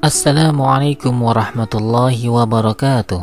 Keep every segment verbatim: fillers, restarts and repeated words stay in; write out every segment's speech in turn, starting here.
Assalamualaikum warahmatullahi wabarakatuh.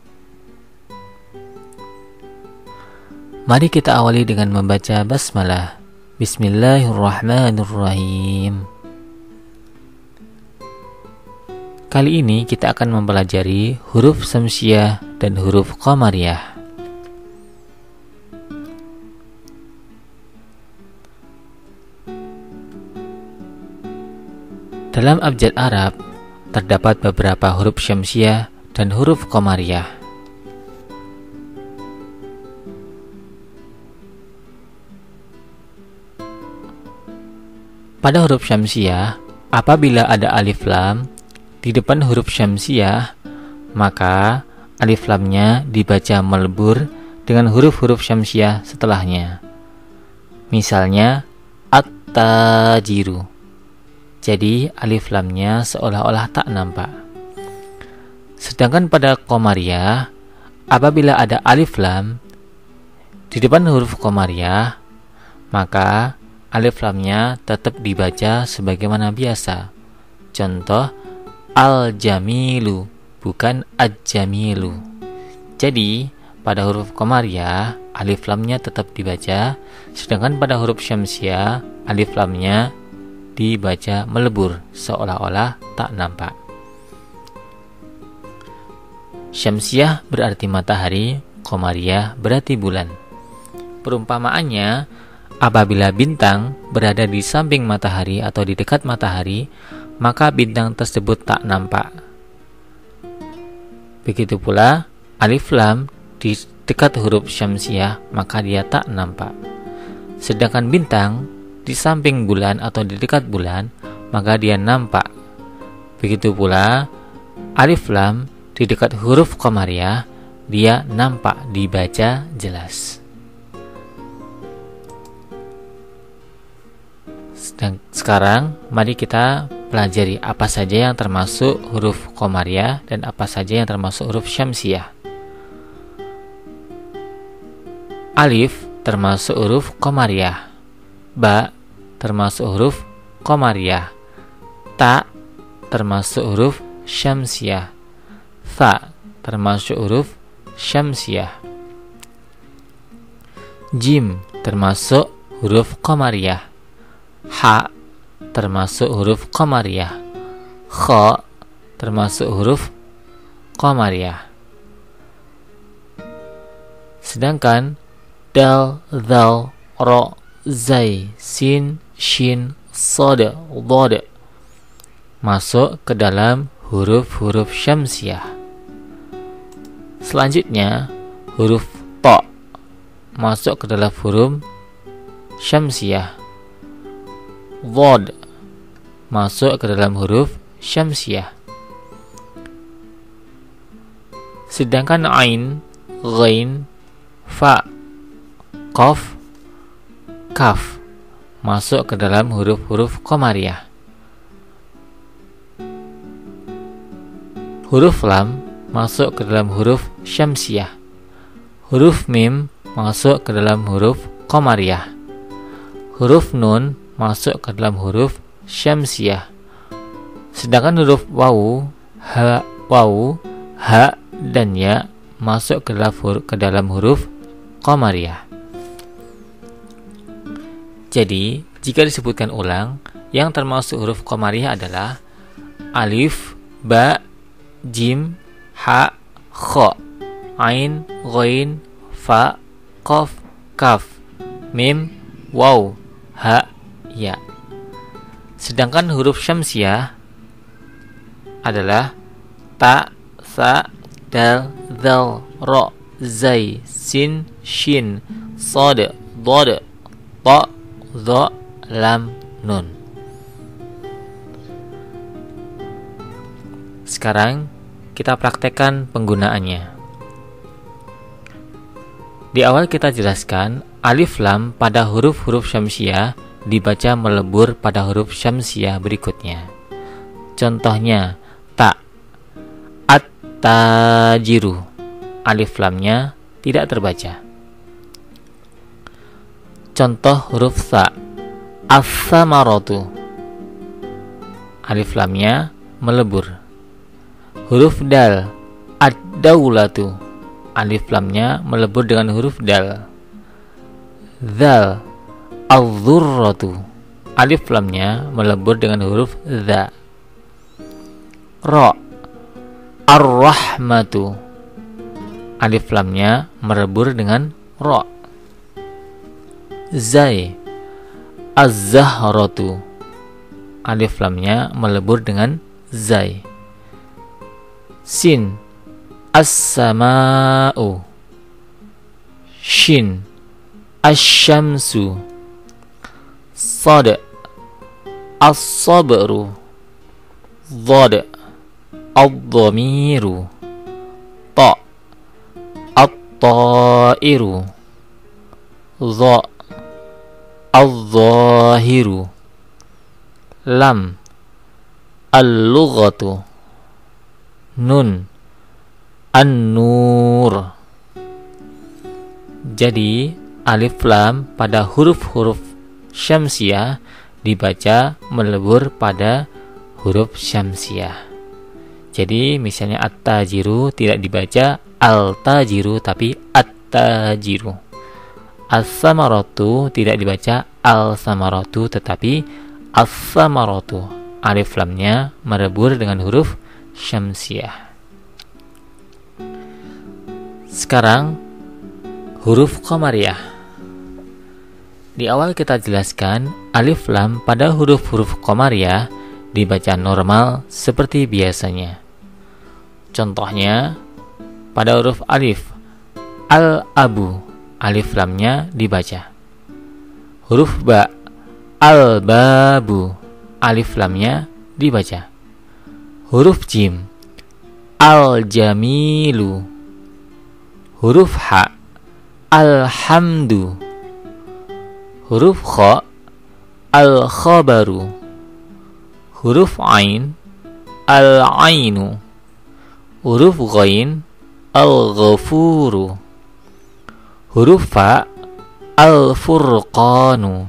Mari kita awali dengan membaca basmalah. Bismillahirrahmanirrahim. Kali ini kita akan mempelajari huruf syamsiah dan huruf qamariyah. Dalam abjad Arab terdapat beberapa huruf syamsiah dan huruf qamariyah. Pada huruf syamsiah, apabila ada alif lam di depan huruf syamsiah, maka alif lamnya dibaca melebur dengan huruf-huruf syamsiah setelahnya. Misalnya at-tajiru. Jadi alif lamnya seolah-olah tak nampak. Sedangkan pada qamariyah, apabila ada alif lam di depan huruf qamariyah, maka alif lamnya tetap dibaca sebagaimana biasa. Contoh al-jamilu, bukan ad-jamilu. Jadi pada huruf qamariyah alif lamnya tetap dibaca, sedangkan pada huruf syamsiah alif lamnya dibaca melebur seolah-olah tak nampak. Syamsiah berarti matahari, qamariyah berarti bulan. Perumpamaannya, apabila bintang berada di samping matahari atau di dekat matahari, maka bintang tersebut tak nampak. Begitu pula alif lam di dekat huruf syamsiah, maka dia tak nampak. Sedangkan bintang di samping bulan atau di dekat bulan, maka dia nampak. Begitu pula alif lam di dekat huruf qamariyah, dia nampak, dibaca jelas. Dan sekarang mari kita pelajari apa saja yang termasuk huruf qamariyah dan apa saja yang termasuk huruf syamsiah. Alif termasuk huruf qamariyah. Ba termasuk huruf qamariyah. Ta termasuk huruf syamsiah. Tha termasuk huruf syamsiah. Jim termasuk huruf qamariyah. Ha termasuk huruf qamariyah. Kha termasuk huruf qamariyah. Sedangkan dal, dzal, ra, zai, sin, shin, sad, dhad masuk ke dalam huruf-huruf syamsiah. Selanjutnya huruf ta masuk ke dalam huruf syamsiah. Dhad masuk ke dalam huruf syamsiah. Sedangkan ain, ghain, fa, qaf, kaf masuk ke dalam huruf-huruf qamariyah. Huruf lam masuk ke dalam huruf syamsiah. Huruf mim masuk ke dalam huruf qamariyah. Huruf nun masuk ke dalam huruf syamsiah. Sedangkan huruf wawu, ha, wawu, ha dan ya masuk ke dalam huruf, ke dalam huruf qamariyah. Jadi, jika disebutkan ulang, yang termasuk huruf qamariyah adalah alif, ba, jim, ha, kha, ain, ghain, fa, qaf, kaf, mim, waw, ha, ya. Sedangkan huruf syamsiah adalah ta, sa, dal, dzal, ra, zai, sin, shin, sad, dhad, ta, dha, lam, nun. Sekarang kita praktekkan penggunaannya. Di awal kita jelaskan alif lam pada huruf-huruf syamsiah dibaca melebur pada huruf syamsiah berikutnya. Contohnya ta, at-tajiru, alif lamnya tidak terbaca. Contoh huruf sa, as-samaratu, alif lamnya melebur. Huruf dal, ad-daulatu, alif lamnya melebur dengan huruf dal. Dzal, al-dzurratu, alif lamnya melebur dengan huruf dza. Ra, ar-rahmatu, alif lamnya melebur dengan ra. Zai, az-zahratu, alif lamnya melebur dengan zai. Sin, as-sama'u. Shin, asy-syamsu. Sad, as-sabru. Dhad, ad-dhamiru. Ta, at-ta'iru. Dha, al-zahiru. Lam, al-lughatu. Nun, an-nur. Jadi alif lam pada huruf-huruf syamsiah dibaca melebur pada huruf syamsiah. Jadi misalnya at-tajiru tidak dibaca al-tajiru tapi at-tajiru. As-samaratu tidak dibaca al-samaratu tetapi as-samaratu. Alif lamnya melebur dengan huruf syamsiah. Sekarang huruf qamariyah. Di awal kita jelaskan alif lam pada huruf-huruf qamariyah dibaca normal seperti biasanya. Contohnya pada huruf alif, al-abu, alif lamnya dibaca. Huruf ba, al-babu, alif lamnya dibaca. Huruf jim, al-jamilu. Huruf ha, alhamdu. Huruf kha, al-khabaru. Huruf ain, al-ainu. Huruf ghain, al-ghafuru. Huruf fa, al-furqanu.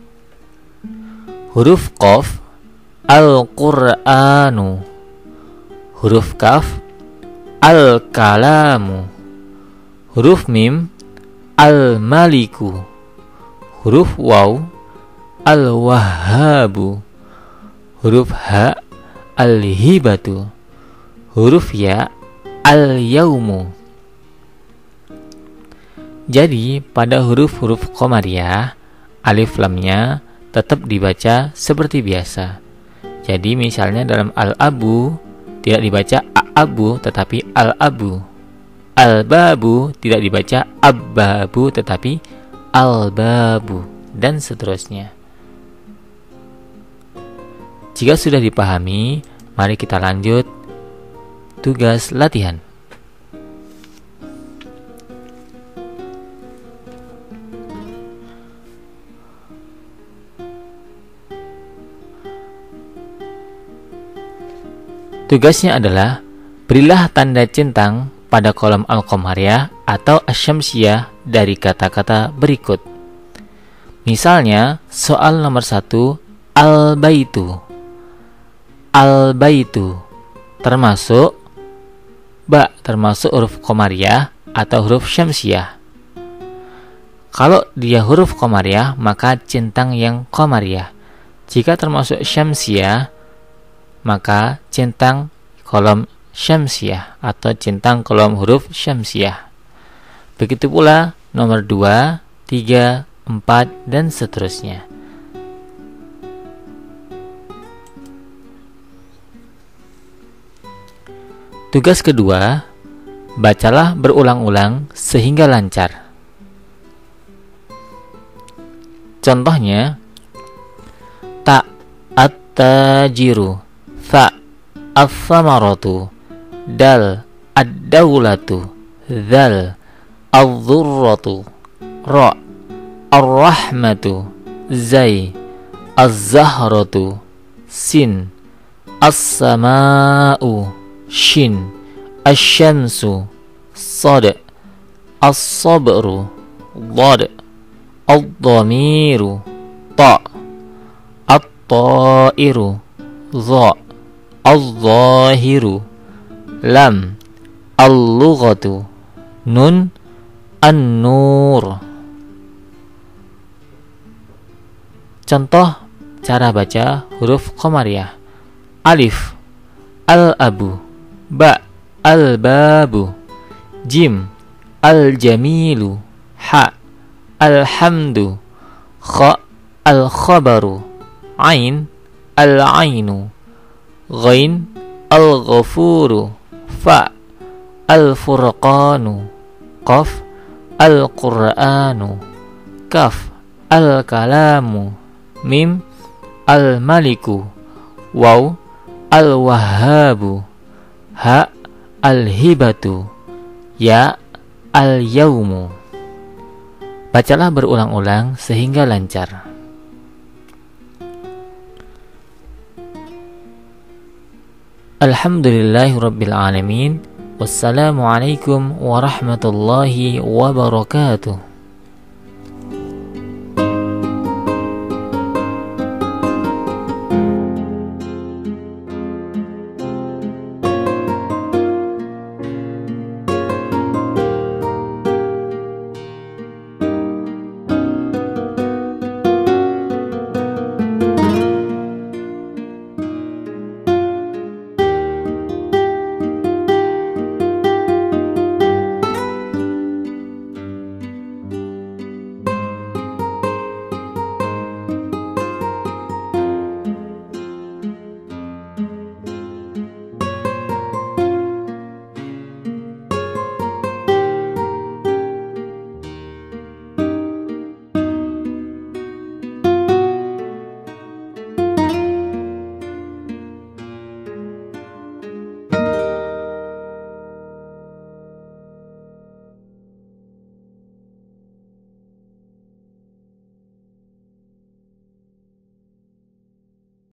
Huruf qaf, al-qur'anu. Huruf kaf, al-kalamu. Huruf mim, al-maliku. Huruf waw, al-wahhabu. Huruf ha, al-hibatu. Huruf ya, al-yaumu. Jadi pada huruf-huruf qamariyah alif lamnya tetap dibaca seperti biasa. Jadi misalnya dalam al-abu tidak dibaca a-abu tetapi al-abu. Al-babu tidak dibaca ab-babu tetapi al-babu, dan seterusnya. Jika sudah dipahami, mari kita lanjut tugas latihan. Tugasnya adalah berilah tanda centang pada kolom al-qamariyah atau asy-syamsiyah dari kata-kata berikut. Misalnya soal nomor satu, al-baitu. Al-baitu termasuk ba, termasuk huruf qamariyah atau huruf syamsiyah. Kalau dia huruf qamariyah maka centang yang qamariyah. Jika termasuk syamsiyah maka centang kolom syamsiyah atau centang kolom huruf syamsiyah. Begitu pula nomor dua, tiga, empat, dan seterusnya. Tugas kedua, bacalah berulang-ulang sehingga lancar. Contohnya, ta, at-tajiru, fa, as-samaratu, dal, ad-daulatu, dzal, al-dzurratu, ra, ar-rahmatu, zai, az-zahratu, sin, as-sama'u, shin, asy-syamsu, sad, as-sabru, dhad, ad-dhamiru, ta, at-ta'iru, dha, al-zahiru. Lam, al-lughatu. Nun, an-nur. Contoh cara baca huruf Qamariyah. Alif, al-abu. Ba, al-babu. Jim, al-jamilu. Ha, alhamdu. Kha, al-khabaru. Ain, al-ainu. Ghain, al-ghafuru. Fa, al-furqanu. Qaf, al-qur'anu. Kaf, al-kalamu. Mim, al-maliku. Waw, al-wahhabu. Ha, al-hibatu. Ya, al-yaumu. Bacalah berulang-ulang sehingga lancar. Alhamdulillahirabbil alamin. Wassalamualaikum warahmatullahi wabarakatuh.